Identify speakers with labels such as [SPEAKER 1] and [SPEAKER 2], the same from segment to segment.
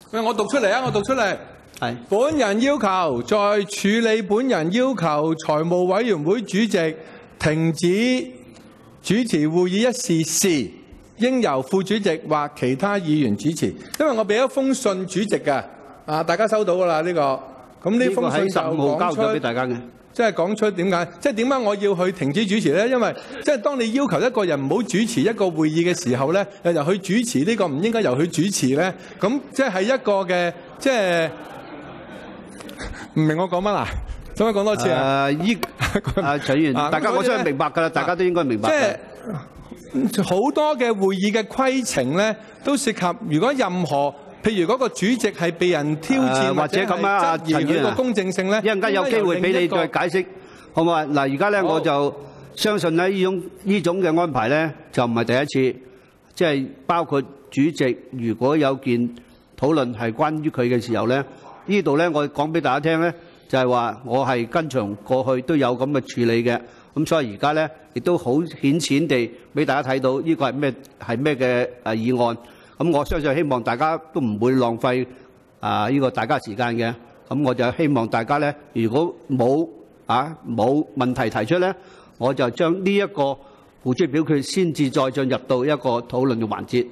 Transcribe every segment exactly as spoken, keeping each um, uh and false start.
[SPEAKER 1] 喂，我讀出嚟啊！我讀出嚟。
[SPEAKER 2] 係。
[SPEAKER 1] 本人要求在處理本人要求財務委員會主席停止主持會議一事時，應由副主席或其他議員主持。因為我俾一封信主席嘅，啊，大家收到㗎啦呢個。咁呢封信就講出俾大家嘅。即係講出點解？即係點解我要去停止主持咧？因為即係當你要求一個人唔好主持一個會議嘅時候咧，又由佢主持呢個唔應該由佢主持咧，咁即係一個嘅即係唔明我講乜啊？使唔使講多次啊？
[SPEAKER 2] 誒，依啊，徐議員，大家我相信明白㗎啦，大家都應該明白。即係好多嘅會議嘅規程咧，都涉及如果任何。譬如嗰個主席係被人挑戰或者咁啊，質疑佢個公正性咧，一陣間有機會俾你再解釋，好唔好啊？嗱，而家咧我就相信咧呢種呢種嘅安排咧就唔係第一次，即係包括主席如果有件討論係關於佢嘅時候咧，呢度咧我講俾大家聽咧，就係話我係跟從過去都有咁嘅處理嘅，咁所以而家咧亦都好顯淺地俾大家睇到呢個係咩係咩嘅誒議案。咁我相信希望大家都唔會浪費啊呢個大家時間嘅，咁我就希望大家咧，如果冇啊冇問題提出咧，我就將呢一個付諸表決先至再進入到一個討論嘅環節。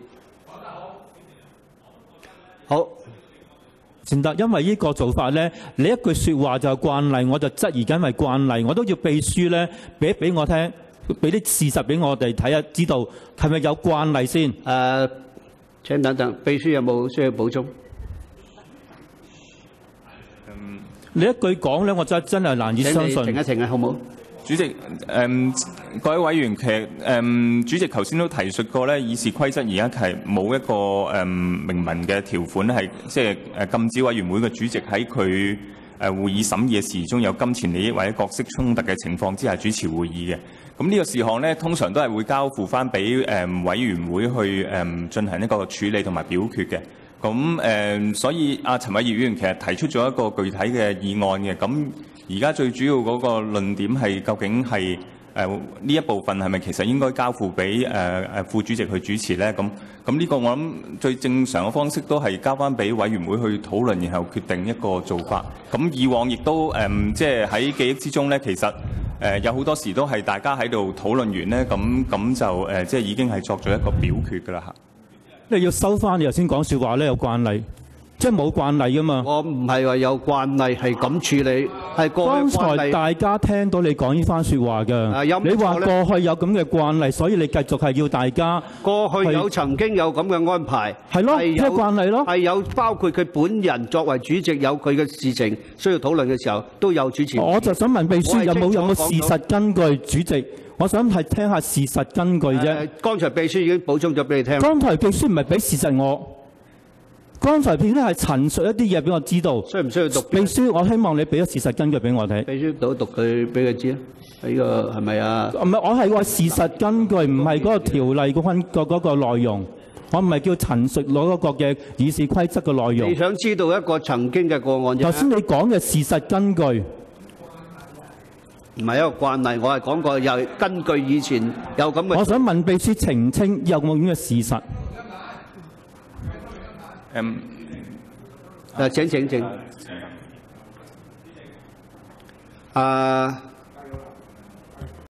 [SPEAKER 2] 好，
[SPEAKER 3] 先得，因為呢個做法咧，你一句説話就係慣例，我就質疑緊係慣例，我都要秘書咧俾俾我聽，俾啲事實俾我哋睇下，知道係咪有慣例先。
[SPEAKER 2] 誒。請等等，秘書有冇需要補充？
[SPEAKER 3] 嗯、你一句講咧，我真真係難以相信。
[SPEAKER 2] 停一停啊，好唔好？
[SPEAKER 4] 主席，誒、嗯、各位委員，其實誒、嗯、主席頭先都提述過咧，議事規則而家係冇一個誒、嗯、明文嘅條款係即係誒禁止委員會嘅主席喺佢誒會議審議嘅時中有金錢利益或者角色衝突嘅情況之下主持會議嘅。咁呢個事項咧，通常都係會交付翻俾誒委員會去誒進行一個處理同埋表決嘅。咁誒、呃，所以阿陳偉業議員其實提出咗一個具體嘅議案嘅。咁而家最主要嗰個論點係究竟係誒呢一部分係咪其實應該交付俾誒誒副主席去主持咧？咁咁呢個我諗最正常嘅方式都係交翻俾委員會去討論，然後決定一個做法。咁以往亦都誒，即係喺記憶之中咧，其實。誒、呃、有好多時都係大家喺度討論完咧，咁咁就誒、呃、即係已經係作咗一個表決㗎啦嚇。
[SPEAKER 3] 你要收翻你頭先講説話咧，有慣例，即係冇慣例㗎嘛。
[SPEAKER 2] 我唔係話有慣例係咁處理，係過去慣例。剛才大家聽到你講呢番説話㗎、啊，你話過去有咁嘅慣例，所以你繼續係要大家過去有曾經有咁嘅安排，
[SPEAKER 3] 係咯，即係慣例咯，
[SPEAKER 2] 係有包括佢本人作為主席有佢嘅事情需要討論嘅時候都有主持。
[SPEAKER 3] 我就想問秘書有冇有冇事實根據？主席，我想係聽下事實根據啫。
[SPEAKER 2] 剛才秘書已經補充咗俾你聽。
[SPEAKER 3] 剛才秘書唔係俾事實我。剛才片咧係陳述一啲嘢俾我知道，
[SPEAKER 2] 需唔需要讀？
[SPEAKER 3] 秘書，我希望你俾咗事實根據俾我睇。
[SPEAKER 2] 秘書讀讀佢俾佢知啊？呢個係咪啊？
[SPEAKER 3] 唔係，我係話事實根據，唔係嗰個條例嗰分個嗰個內容。我唔係叫陳述攞嗰個嘅議事規則嘅內容。
[SPEAKER 2] 你想知道一個曾經嘅個案啫？
[SPEAKER 3] 頭先你講嘅事實根據，
[SPEAKER 2] 唔係一個慣例。我係講過又根據以前有咁嘅。
[SPEAKER 3] 我想問秘書澄清有冇咁嘅事實？
[SPEAKER 4] 嗯，
[SPEAKER 2] 誒請請請。啊。